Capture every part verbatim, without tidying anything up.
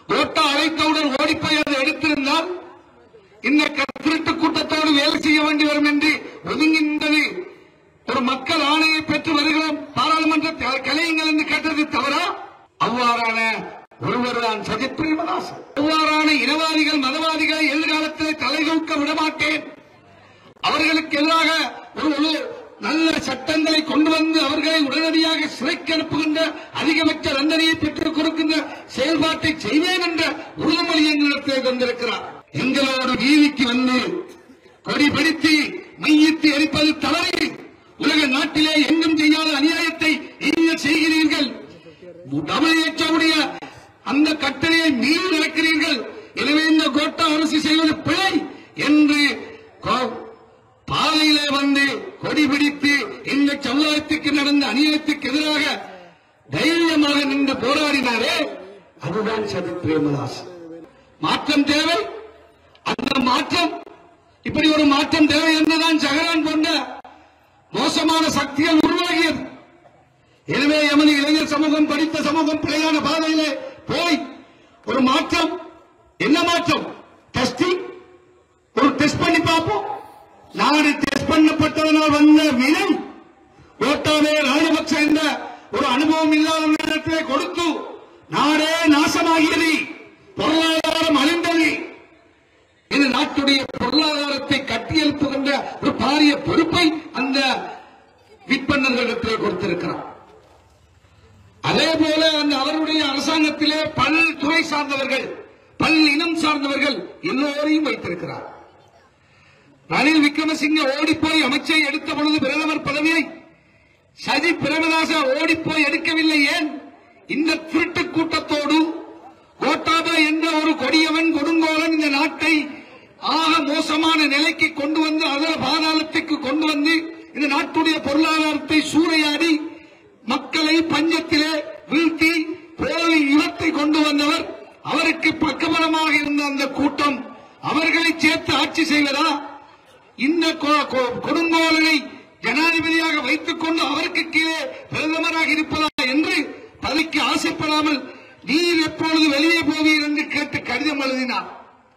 Quota அழைத்தவுடன் ஓடிப்போய் அதை எடுத்திருந்தால் இந்த திருட்டு கூட்டத்தோடு வேலை செய்ய வேண்டி வரும் என்று ஒதுங்கின்றது. ஒரு மக்கள் ஆணையை பெற்று வருகிறோம், பாராளுமன்ற கலையுங்கள் என்று கேட்டது தவறா? அவ்வாறான ஒருவர்தான் சஜித் பிரேமதாசன். அவ்வாறான இனவாதிகள் மதவாதிகளை எதிர்காலத்தில் தலைதூக்க விடமாட்டேன். அவர்களுக்கு எதிராக ஒரு நல்ல சட்டங்களை கொண்டு வந்து அவர்களை உடனடியாக சிறைக்கு அனுப்புகின்ற அதிகபட்ச தண்டனையை பெற்றுக் கொடுக்கின்ற செயல்பாட்டை செய்வேன் என்ற உறுதிமொழி எங்களிடத்தில் தந்திருக்கிறார். எங்களோடு வீதிக்கு வந்து கொடி பிடித்து மையத்தை எரிப்பது தவறு. உலக நாட்டிலே எங்கும் செய்யாத அநியாயத்தை நீங்கள் செய்கிறீர்கள். டபிள்யூஎச்ஓவுடைய அந்த கட்டளையை மீறி நடக்கிறீர்கள். எனவே இந்த கோட்டா அரசு செய்வது பிழை என்று பாதையிலே வந்து கொடி பிடித்து இந்த சமுதாயத்துக்கு நடந்த அநியாயத்துக்கு எதிராக தைரியமாக நின்று போராடினாரே, அதுதான் சஜித் பிரேமதாசன். மாற்றம் தேவை. அந்த மாற்றம், இப்படி ஒரு மாற்றம் தேவை என்றுதான் ஜெகரான் போன்ற மோசமான சக்திகள் உருவாகியது. எனவே எமது இளைஞர் சமூகம், படித்த சமூகம் பிழையான பாதையிலே போய் ஒரு மாற்றம். என்ன மாற்றம்? டெஸ்டிங். ஒரு டெஸ்ட் பண்ணி பார்ப்போம். நாடு டெஸ்ட் பண்ணப்பட்டதனால் வந்த வினை கோட்டாபய ராஜபக்ச என்ற ஒரு அனுபவம் இல்லாத நேரத்திலே கொடுத்து நாடே நாசமாகியது, பொருளாதாரம் அழிந்தது. இந்த நாட்டுடைய பொருளாதாரத்தை கட்டியெழுப்புகின்ற ஒரு பாரிய பொறுப்பை அந்த விற்பனர்களிடத்திலே கொடுத்திருக்கிறார். அதே போல அந்த அவருடைய அரசாங்கத்திலே பல் துறை சார்ந்தவர்கள், பல் இனம் சார்ந்தவர்கள் எல்லோரையும் வைத்திருக்கிறார். ரணில் விக்ரமசிங்க ஓடிப்போய் அமைச்சை எடுத்த பொழுது பிரதமர் பதவியை சஜித் பிரேமதாச ஓடிப்போய் எடுக்கவில்லை. ஏன்? இந்த திருட்டு கூட்டத்தோடு கோட்டாபய என்ற ஒரு கொடியவன் கொடுங்கோலன் இந்த நாட்டை ஆக மோசமான நிலைக்கு கொண்டு வந்து, அதர பாதாளத்துக்கு கொண்டு வந்து இந்த நாட்டுடைய பொருளாதாரத்தை சூறையாடி மக்களை பஞ்சத்திலே வீழ்த்தி போலி இனத்தை கொண்டு வந்தவர். அவருக்கு பக்கபலமாக இருந்த அந்த கூட்டம் அவர்களை சேர்த்து ஆட்சி செய்வதா? இந்த கொடுங்கோலனை ஜனாதிபதியாக வைத்துக் கொண்டு அவருக்கு கீழே பிரதமராக இருப்பதா என்று பதவிக்கு ஆசைப்படாமல் நீர் எப்பொழுது வெளியே போவீர் என்று கேட்டு கடிதம் எழுதினார்.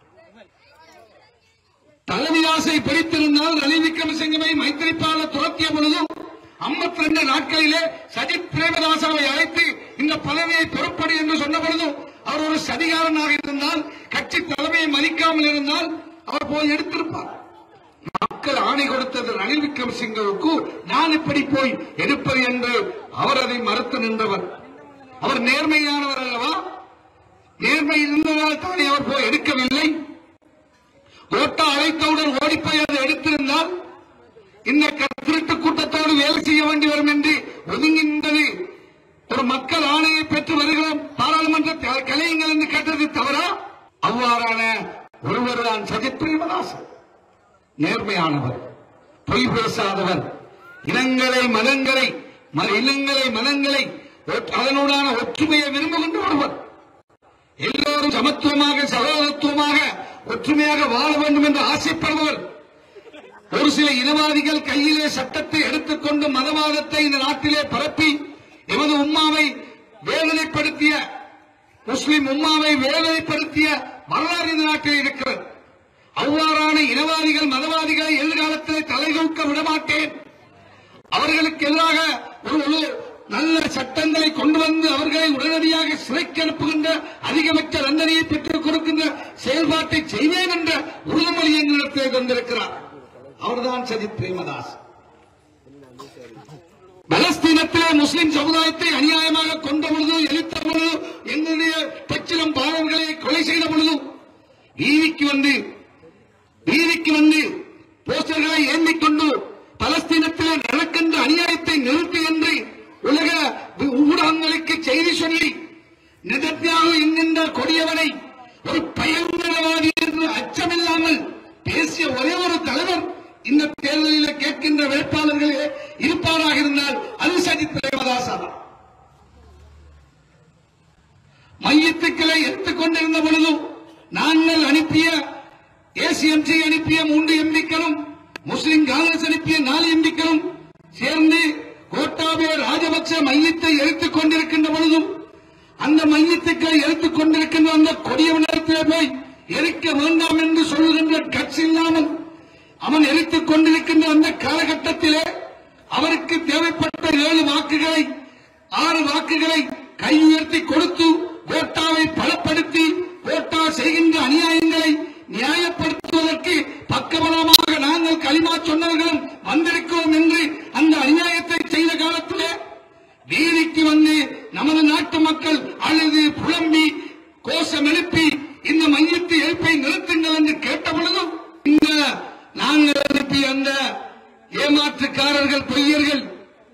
தலைமை ஆசை பிடித்திருந்தால் ரணில் விக்ரமசிங்கவை மைத்திரிபால துரத்திய பொழுதும் ஐம்பத்தி ரெண்டு நாட்களிலே சஜித் பிரேமதாசாவை அழைத்து இந்த பதவியை பொறுப்படு என்று சொன்ன பொழுதும் அவர் ஒரு சதிகாரனாக இருந்தால், கட்சி தலைமையை மதிக்காமல் இருந்தால் அவர் போய் எடுத்திருப்பார். மக்கள் ஆணை கொடுத்தது ரணில் விக்ரமசிங்கவுக்கு, நான் இப்படி போய் எடுப்பது என்று அவர் அதை மறுத்து நின்றவர். அவர் நேர்மையானவர் அல்லவா? நேர்மை இருந்ததால் தானே அவர் போய் எடுக்கவில்லை. கோட்டா அழைத்தவுடன் ஓடிப்போய் அதை எடுத்திருந்தால் இந்த திருட்டு கூட்டத்தோடு வேலை செய்ய வேண்டி வரும் என்று ஒதுங்கின்றது. ஒரு மக்கள் ஆணையை பெற்று வருகிறோம், பாராளுமன்ற கலையுங்கள் என்று கேட்டது தவறா? அவ்வாறான ஒருவர்தான் சஜித் பிரேமதாசன். நேர்மையானவர், பொய் பேசாதவர், இனங்களை மதங்களை இனங்களை மதங்களை அதனுடான ஒற்றுமையை விரும்புகின்ற ஒருவர். எல்லோரும் சமத்துவமாக சகோதரத்துவமாக ஒற்றுமையாக வாழ வேண்டும் என்று ஆசைப்படுபவர். ஒரு சில இனவாதிகள் கையிலே சட்டத்தை எடுத்துக்கொண்டு மதவாதத்தை இந்த நாட்டிலே பரப்பி எமது உம்மாவை வேதனைப்படுத்திய, முஸ்லிம் உம்மாவை வேதனைப்படுத்திய வரலாறு இந்த நாட்டில் இருக்கிறது. அவ்வாறான இனவாதிகள் மதவாதிகளை எதிர்காலத்தில் தலைதூக்க விடமாட்டேன். அவர்களுக்கு எதிராக ஒரு நல்ல சட்டங்களை கொண்டு வந்து அவர்களை உடனடியாக சிறைக்கு அனுப்புகின்ற அதிகபட்ச தண்டனையை பெற்றுக் கொடுக்கின்ற செயல்பாட்டை செய்வேன் என்ற உறுதிமொழி எங்களிடத்தில் தந்திருக்கிறார். அவர்தான் சஜித் பிரேமதாஸ். பலஸ்தீனத்திலே முஸ்லிம் சமுதாயத்தை அநியாயமாக கொண்ட பொழுது, எரித்த பொழுது, எங்களுடைய பச்சிலம் பாவங்களை கொலை செய்த பொழுது வீதிக்கு வந்து வீதிக்கு வந்து போஸ்டர்களை ஏந்திக் கொண்டு பலஸ்தீனத்திலே நடக்கின்ற அநியாயத்தை நிறுத்து என்று உலக ஊடகங்களுக்கு செய்தி சொல்லி நெதன்யாஹு என்கின்ற கொடியவனை ஒரு பயங்கரவாதி என்று அச்சமில்லாமல் பேசிய ஒரே ஒரு தலைவர் இந்த தேர்தலில் கேட்கின்ற வேட்பாளர்களே இருப்பாராக இருந்தால் அது சஜித் பிரேமதாசா. மையத்துக்களை எடுத்துக் கொண்டிருந்த பொழுதும் நாங்கள் அனுப்பிய ஏசிஎம்சி அனுப்பிய மூன்று எம்பிக்களும் முஸ்லிம் காங்கிரஸ் அனுப்பிய நாலு எம்பிக்களும் சேர்ந்து கோட்டாபய ராஜபக்ச மையத்தை எடுத்துக் கொண்டிருக்கின்ற பொழுதும் அந்த மையத்துக்களை எடுத்துக் கொண்டிருக்கின்ற அந்த கொடியவனிடத்திலே போய் எரிக்க வேண்டாம் என்று சொல்லுகின்ற கட்சி இல்லாமல் அவன் எரித்துக் கொண்டிருக்கின்ற அந்த காலகட்டத்திலே அவருக்கு தேவைப்பட்ட ஏழு வாக்குகளை ஆறு வாக்குகளை கை உயர்த்தி கொடுத்து கோட்டாவை பலப்படுத்தி கோட்டா செய்கின்ற அநியாயங்களை நியாயப்படுத்துவதற்கு பக்கபலமாக நாங்கள் களிமா சொன்னவர்களும் வந்திருக்கிறோம் என்று அந்த அநியாயத்தை செய்த காலத்திலே வீதிக்கு வந்து நமது நாட்டு மக்கள் அழுது புலம்பி கோஷம் எழுப்பி இந்த மையத்தை எழுப்பை நிறுத்துங்கள் என்று கேட்ட பொழுதும் இந்த நாங்கள் எழுப்பிய அந்த ஏமாற்றுக்காரர்கள் பொய்யர்கள்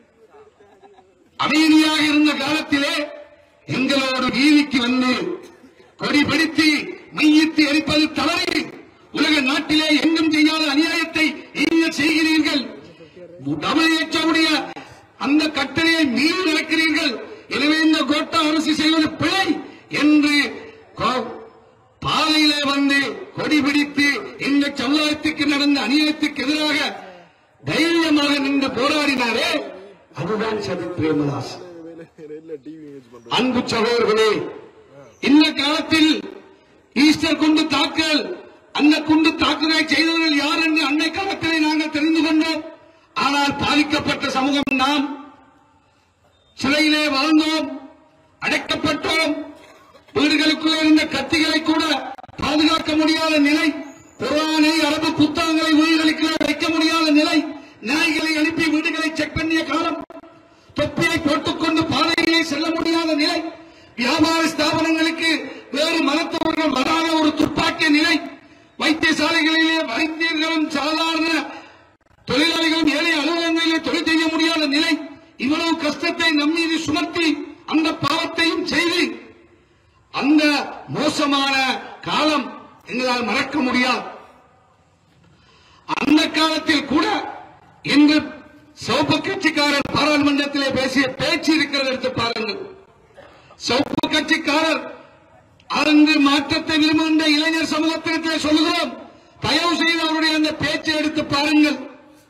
அமைதியாக இருந்த காலத்திலே எங்களோடு வீதிக்கு வந்து கொடி பிடித்து மையத்தை எரிப்பது தவறு. உலக நாட்டிலே எங்கும் செய்யாத அநியாயத்தை நீங்கள் செய்கிறீர்கள். தமிழக அந்த கட்டளையை மீறி நடக்கிறீர்கள். எனவே இந்த கோட்டா அரசு செய்வது பிழை என்று பாதையிலே வந்து கொடி பிடித்து இந்த சமுதாயத்துக்கு நடந்த அநியாயத்துக்கு எதிராக தைரியமாக நின்று போராடினாரே, அதுதான் சஜித் பிரேமதாஸ். அன்பு சகோதரர்களே, இந்த காலத்தில் ஈஸ்டர் குண்டு தாக்குதல், அந்த குண்டு தாக்குதலை செய்தவர்கள் யார் என்று அன்னை காலத்திலே நாங்கள் தெரிந்து கொண்டோம். ஆனால் பாதிக்கப்பட்ட சமூகம் நாம் சிறையிலே வாழ்ந்தோம், அடைக்கப்பட்டோம். வீடுகளுக்குள்ளே இருந்த கத்திகளை கூட பாதுகாக்க முடியாத நிலை, குர்ஆனை அரபு புத்தகங்களை வீடுகளுக்குள்ளே வைக்க முடியாத நிலை, நாய்களை அனுப்பி வீடுகளை செக் பண்ணிய காலம், தொப்பியை போட்டுக்கொண்டு பாதையிலே செல்ல முடியாத நிலை, வியாபார ஸ்தாபனங்களுக்கு வேறு மதத்தவர்கள் வராத ஒரு துப்பாக்கிய நிலை, வைத்தியசாலைகளிலே வைத்தியர்களும் சாதாரண தொழிலாளிகளும் ஏழை அலுவலகங்களிலே தொழில் செய்ய முடியாத நிலை, இவ்வளவு கஷ்டத்தை நம் மீது சுமத்தி அந்த பாவத்தையும் செய்து அந்த மோசமான காலம் எங்களால் மறக்க முடியாது. அந்த காலத்தில் கூட இன்று சிவப்பு கட்சிக்காரர் பாராளுமன்றத்திலே பேசிய பேச்சு இருக்கிறது, எடுத்து பாருங்கள். சிவப்பு கட்சிக்காரர் அருந்து மாற்றத்தை விரும்புகின்ற இளைஞர் சமூகத்திலே சொல்லுகிறோம், தயவு செய்து அவருடைய அந்த பேச்சை எடுத்து பாருங்கள்.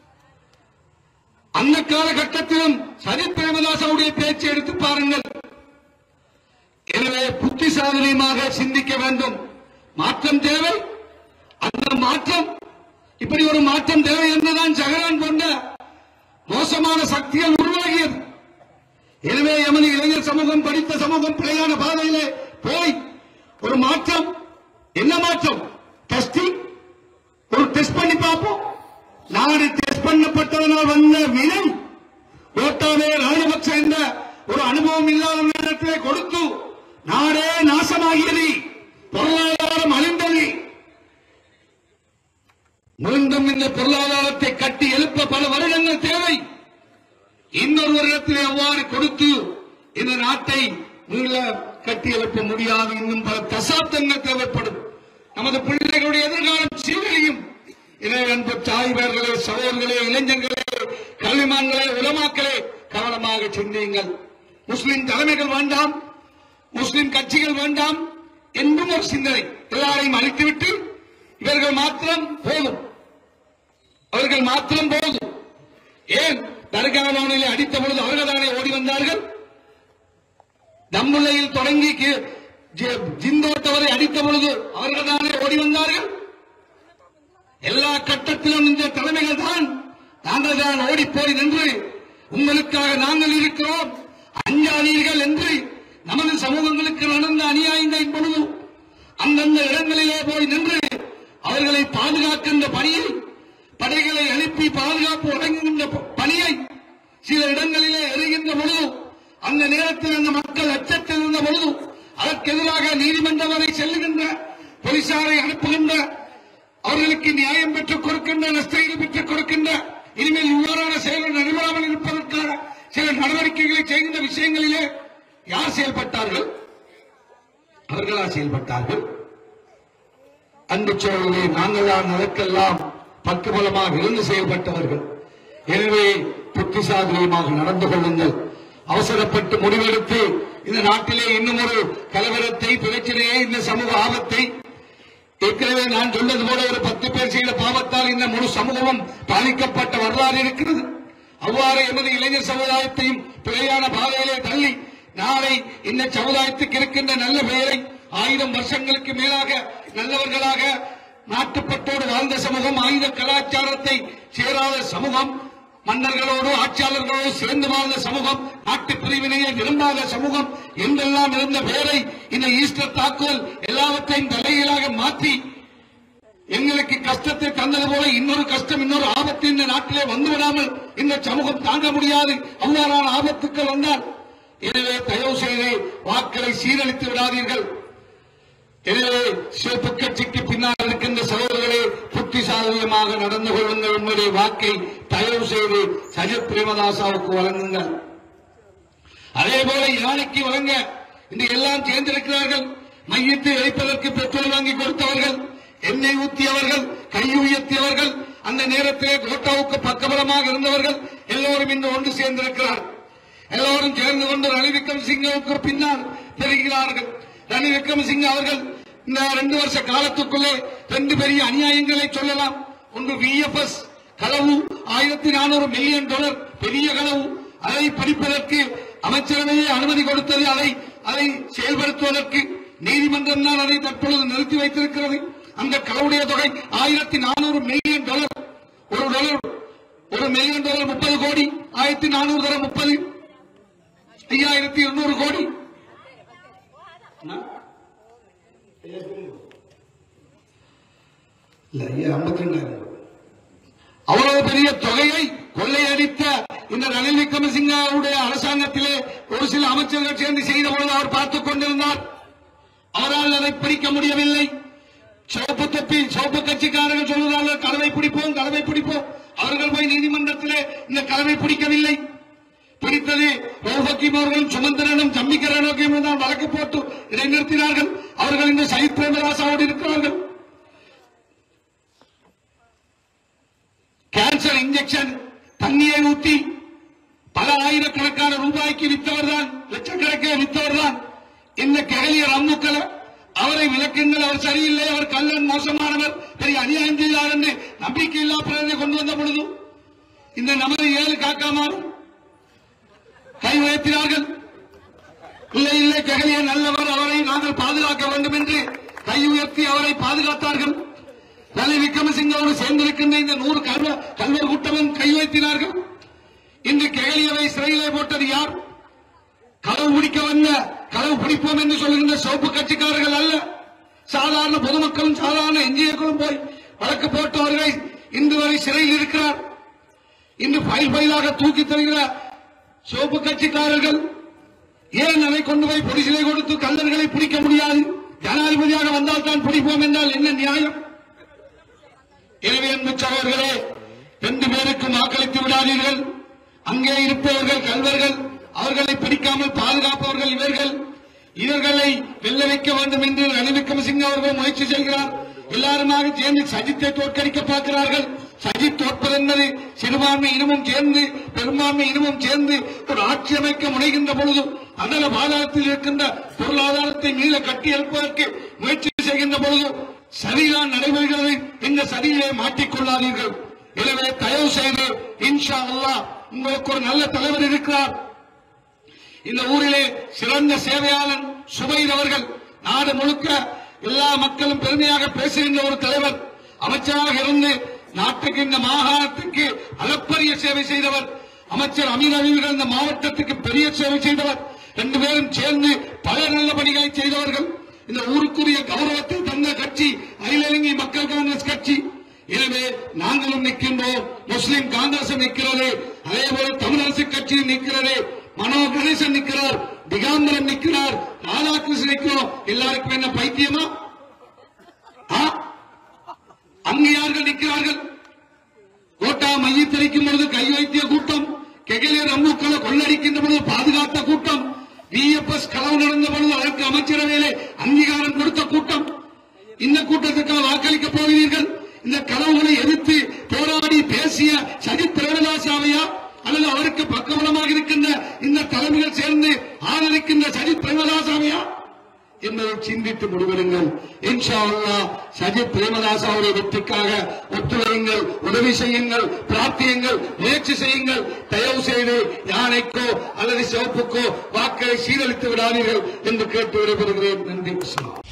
அந்த காலகட்டத்திலும் சஜித் பிரேமதாஸ் அவருடைய பேச்சை எடுத்து பாருங்கள். எனவே புத்திசாலியமாக சிந்திக்க வேண்டும். மாற்றம் தேவை. அந்த மாற்றம், இப்படி ஒரு மாற்றம் தேவை என்றுதான் ஜெகலான் போன்ற மோசமான சக்திகள் உருவாகியது. எனவே எமது இளைஞர் சமூகம், படித்த சமூகம் பிழையான பாதையிலே போய் ஒரு மாற்றம். என்ன மாற்றம்? டெஸ்டிங். ஒரு டெஸ்ட் பண்ணி பார்ப்போம். நாடு டெஸ்ட் பண்ணப்பட்டதனால் வந்த வினை கோட்டாவே ராஜபக்ச என்ற ஒரு அனுபவம் இல்லாத நேரத்திலே கொடுத்து நாடே நாசமாகியது, பொருளாதாரம் அழிந்தது. மீண்டும் இந்த பொருளாதாரத்தை கட்டி எழுப்ப பல வருடங்கள் தேவை. இன்னொரு வருடத்திலே அவ்வாறு கொடுத்து இந்த நாட்டை மீள கட்டி எழுப்ப முடியாது. இன்னும் பல தசாப்தங்கள் தேவைப்படும். நமது பிள்ளைகளுடைய எதிர்காலம் சீரழியும். எனவே அன்பு தாய்மார்களே, சகோதரர்களே, இளைஞர்களே, கல்விமான்களே, உலமாக்களே, கவனமாக சிந்தியுங்கள். முஸ்லிம் தலைமைகள் வேண்டாம், முஸ்லிம் கட்சிகள் வேண்டாம் என்றும் ஒரு சிந்தனை. எல்லாரையும் அழித்துவிட்டு இவர்கள் மாத்திரம் போதும், அவர்கள் மாத்திரம் போதும். ஏன் தர்காவானிலே அடித்த பொழுது அவர்கள் தானே ஓடி வந்தார்கள்? தம்முல்லையில் தொடங்கி ஜிந்தோட்டவரை அடித்த பொழுது அவர்கள் தானே ஓடி வந்தார்கள்? எல்லா கட்டத்திலும் இந்த தலைமைகள் தான், நாங்கள் தான் ஓடி போய் நின்று உங்களுக்காக நாங்கள் இருக்கிறோம், அஞ்சாதீர்கள் என்று நமது சமூகங்களுக்கு நடந்த அநியாயங்களின் பொழுது அந்தந்த இடங்களிலே போய் நின்று அவர்களை பாதுகாக்கின்ற பணியை, படைகளை எழுப்பி பாதுகாப்பு வழங்குகின்ற பணியை சில இடங்களிலே எறிகின்ற பொழுது, அந்த நேரத்தில் அந்த மக்கள் அச்சத்தில் இருந்த பொழுது அதற்கு எதிராக நீதிமன்றம் வரை செல்லுகின்ற போலீசாரை அனுப்புகின்ற, அவர்களுக்கு நியாயம் பெற்றுக் கொடுக்கின்ற, நஷ்டஈடு பெற்றுக் கொடுக்கின்ற, இனிமேல் இவ்வாறான செயல்கள் நடைபெறாமல் இருப்பதற்கான சில நடவடிக்கைகளை செய்கின்ற விஷயங்களிலே யார் செயல்பட்டார்கள்? அவர்களா செயல்பட்டார்கள். அன்பு சோழர்களே, நாங்கள் தான் அதற்கெல்லாம் பக்குவலமாக இருந்து செயல்பட்டவர்கள். எனவே புத்திசாலியமாக நடந்து கொள்ளுங்கள். அவசரப்பட்டு முடிவெடுத்து இந்த நாட்டிலே இன்னும் ஒரு கலவரத்தை, பிரச்சனையை, இந்த சமூக ஆபத்தை, ஏற்கனவே நான் சொன்னது போல ஒரு பத்து பேர் செய்த பாவத்தால் இந்த முழு சமூகமும் பாதிக்கப்பட்ட வரலாறு இருக்கிறது. அவ்வாறு எமது இளைஞர் சமுதாயத்தையும் பிழையான பாதையிலே தள்ளி நாளை இந்த சமுதாயத்துக்கு இருக்கின்ற நல்ல பெயரை, ஆயிரம் வருஷங்களுக்கு மேலாக நல்லவர்களாக நாட்டுப்பட்டோடு வாழ்ந்த சமூகம், ஆயுத கலாச்சாரத்தை சேராத சமூகம், மன்னர்களோடு ஆட்சியாளர்களோடு சேர்ந்து வாழ்ந்த சமூகம், நாட்டு பிரிவினையை விரும்பாத சமூகம் என்றெல்லாம் இருந்த பேரை இந்த ஈஸ்டர் தாக்குதல் எல்லாவற்றையும் தலைகீழாக மாற்றி எங்களுக்கு கஷ்டத்தை தந்தது போல இன்னொரு கஷ்டம், இன்னொரு ஆபத்து இந்த நாட்டிலே வந்துவிடாமல் இந்த சமூகம் தாங்க முடியாது. அவ்வாறான ஆபத்துக்கள் வந்தால் எனவே தயவு செய்து வாக்களை சீரழித்து விடாதீர்கள். எனவே சிவப்பு கட்சிக்கு பின்னால் இருக்கின்ற சகோதரர்களே, புத்திசாலியமாக நடந்து கொள்ளுங்கள். உங்களுடைய வாக்கை தயவு செய்து சஜித் பிரேமதாசாவுக்கு வழங்குங்கள். அதே போல யானைக்கு வழங்க இன்று எல்லாம் சேர்ந்திருக்கிறார்கள். மையத்தை வைப்பதற்கு பெட்ரோல் வாங்கி கொடுத்தவர்கள், எண்ணெய் ஊற்றியவர்கள், கை உயர்த்தியவர்கள், அந்த நேரத்திலே கோட்டாவுக்கு பக்கபலமாக இருந்தவர்கள் எல்லோரும் இன்று ஒன்று சேர்ந்திருக்கிறார். எல்லோரும் சேர்ந்து கொண்டு ரணில் விக்ரமசிங்கவுக்கு பின்னால் பெறுகிறார்கள். ரணில் விக்ரமசிங்க அவர்கள் இந்த ரெண்டு வருஷ காலத்துக்குள்ளே ரெண்டு பெரிய அநியாயங்களை சொல்லலாம். ஒன்று விஎஃப்எஸ் களவு, ஆயிரத்தி நானூறு மில்லியன் டாலர் பெரிய களவு. அதை படிப்பதற்கு அமைச்சரவையே அனுமதி கொடுத்தது. அதை அதை செயல்படுத்துவதற்கு நீதிமன்றம் தான் அதை தற்பொழுது நிறுத்தி வைத்திருக்கிறது. அந்த களவுடைய தொகை ஆயிரத்தி நானூறு மில்லியன் டாலர். ஒரு டாலர் ஒரு மில்லியன் டாலர் முப்பது கோடி, ஆயிரத்தி நானூறு தரம் முப்பது, ஐயாயிரத்தி இருநூறு கோடி. ஐம்பத்தி ரெண்டாயிரம் அவ்வளவு பெரிய தொகையை கொள்ளையடித்த இந்த ரணில் விக்ரமசிங்கவுடைய அரசாங்கத்திலே ஒரு சில அமைச்சர்கள் சேர்ந்து செய்த பொழுது அவர் பார்த்துக் கொண்டிருந்தார். அவரால் அதை பிடிக்க முடியவில்லை. சிவப்பு தொப்பி சிவப்பு கட்சிக்காரர்கள் சொல்வதால் கலவை பிடிப்போம் கலவை பிடிப்போம். அவர்கள் போய் நீதிமன்றத்திலே இந்த கலவை பிடிக்கவில்லை. பிடித்தது ரவுஃபக்கீம் அவர்களும் சுமந்திரனும் ஜம்மிக்கரனும் தான் வழக்கு போட்டு இடைநிறுத்தினார்கள். அவர்கள் இந்த சஜித் பிரேமதாசாவோடு இருக்கிறார்கள். கேன்சர் இன்ஜெக்ஷன் தண்ணியை ஊற்றி பல ஆயிரக்கணக்கான ரூபாய்க்கு வித்தவர் தான், லட்சக்கணக்கில் வித்தவர் தான் இந்த கெகலியர் அம்முக்களை. அவரை விளக்குங்கள், அவர் சரியில்லை, அவர் கள்ளன், மோசமானவர், பெரிய அநியாயம் செய்தார் என்று நம்பிக்கை இல்லா பிரதியை கொண்டு வந்த பொழுது இந்த நமது ஏழு காக்காமார் கை உயர்த்தினார்கள். இல்லை இல்லை கெகலியர் நல்லவர், அவரை நாங்கள் பாதுகாக்க வேண்டும் என்று கை உயர்த்தி அவரை பாதுகாத்தார்கள். ரணில் விக்ரமசிங்கோடு சேர்ந்திருக்கின்ற இந்த நூறு கல்வர் கூட்டமும் கை உயர்த்தினார்கள். இன்று கெகலியரை சிறையிலே போட்டது யார்? களவு பிடிக்க வந்த களவு பிடிப்போம் என்று சொல்லுகின்ற சிவப்பு கட்சிக்காரர்கள் அல்ல, சாதாரண பொதுமக்களும் சாதாரண என்ஜிஓக்களும் போய் வழக்கு போட்டவர்கள் இன்று வரை சிறையில் இருக்கிறார். இன்று பயில் பயிலாக தூக்கி தருகிற சிவப்பு கட்சிக்காரர்கள் ஏன் அதை கொண்டு போய் பொலிசிலை கொடுத்து கள்ளர்களை பிடிக்க முடியாது? ஜனாதிபதியாக வந்தால் தான் பிடிப்போம் என்றால் என்ன நியாயம்? எனவே அன்பு சகோதரர்களே, ரெண்டு பேருக்கும் வாக்களித்து விடாதீர்கள். அங்கே இருப்பவர்கள் கல்வர்கள், அவர்களை பிடிக்காமல் பாதுகாப்பவர்கள் இவர்கள். இவர்களை வெல்ல வைக்க வேண்டும் என்று ரணில் விக்ரமசிங்க அவர்கள் முயற்சி செய்கிறார். எல்லாருமாக சேர்ந்து சஜித்தை தோற்கடிக்க பார்க்கிறார்கள். சஜித் தோற்பது என்பது சிறுபான்மை இனமும் சேர்ந்து பெரும்பான்மை இனமும் சேர்ந்து ஒரு ஆட்சி அமைக்க முனைகின்ற பொழுது அதல பாதாளத்தில் இருக்கின்ற பொருளாதாரத்தை மீள கட்டி எழுப்பதற்கு முயற்சி செய்கின்ற பொழுது சரிதான் நடைபெறுகிறது. இந்த சதியிலே மாட்டிக்கொள்ளாதீர்கள். எனவே தயவு செய்து இன்ஷா அல்லாஹ் உங்களுக்கு ஒரு நல்ல தலைவர் இருக்கிறார். இந்த ஊரிலே சிறந்த சேவையாளன் சுபைர் அவர்கள் நாடு முழுக்க எல்லா மக்களும் பெருமையாக பேசுகின்ற ஒரு தலைவர், அமைச்சராக இருந்து நாட்டுக்கு இந்த மாகாணத்துக்கு அளப்பரிய சேவை செய்தவர். அமைச்சர் அமீர் அலிவர்கள் இந்த மாவட்டத்துக்கு பெரிய சேவை செய்தவர். ரெண்டு பேரும் சேர்ந்து பல நல்ல பணிகளை செய்தவர்கள். இந்த ஊருக்குரிய கௌரவத்தை தந்த கட்சி அகில இலங்கை மக்கள் காங்கிரஸ் கட்சி. எனவே நாங்களும் நிற்கின்றோம், முஸ்லிம் காங்கிரஸ் நிற்கிறது, அதே போல தமிழரசு கட்சியும் நிற்கிறது, மனோ கணேசன் நிற்கிறார், திகாம்பரம் நிற்கிறார், ராதாகிருஷ்ணன் நிற்கிறோம். எல்லாருக்கும் என்ன பைத்தியமா? அங்கு யார்கள் நிற்கிறார்கள்? கோட்டா மையத்திரைக்கும் பொழுது கை வைத்திய கூட்டம், கெகலியர் அம்முக்களை கொள்ளடிக்கின்ற பொழுது பாதுகாத்த கூட்டம், விஎஃப்எஸ் களவு நடந்த பொழுது அதற்கு அமைச்சரவையிலே அங்கீகாரம் கொடுத்த கூட்டம். இந்த கூட்டத்துக்காக வாக்களிக்க போகிறீர்கள்? இந்த களவுகளை எதிர்த்து போராடி பேசிய சஜித் பிரேமதாசாவையா அல்லது அவருக்கு பக்கபலமாக இருக்கின்ற இந்த தலைமைகள் சேர்ந்து ஆதரிக்கின்ற சஜித் பிரேமதாசாவையா என்பதை சிந்தித்து முடிவெடுங்கள். இன்ஷா அல்லாஹ் சஜித் பிரேமதாசாவுடைய வெற்றிக்காக ஒத்துழையுங்கள், உதவி செய்யுங்கள், பிரார்த்தியுங்கள், முயற்சி செய்யுங்கள். தயவு செய்து யானைக்கோ அல்லது சிவப்புக்கோ வாக்களை சீரழித்து விடாதீர்கள் என்று கேட்டு விடைபெறுகிறேன். நன்றி.